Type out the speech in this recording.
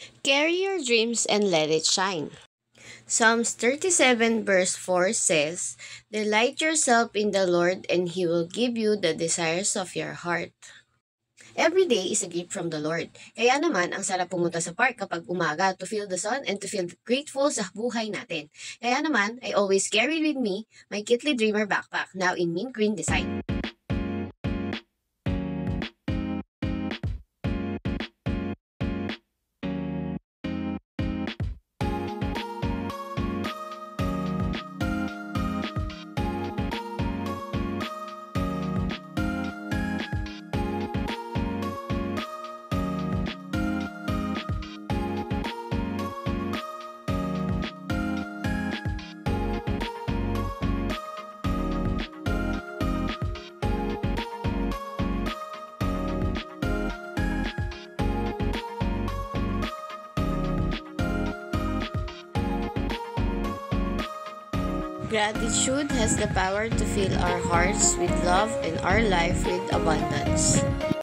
Carry your dreams and let it shine. Psalms 37 verse 4 says, "Delight yourself in the Lord and He will give you the desires of your heart." Every day is a gift from the Lord. Kaya naman, ang sarap pumunta sa park kapag umaga to feel the sun and to feel grateful sa buhay natin. Kaya naman, I always carry with me my Kittly Dreamer backpack, now in mint green design. Gratitude has the power to fill our hearts with love and our life with abundance.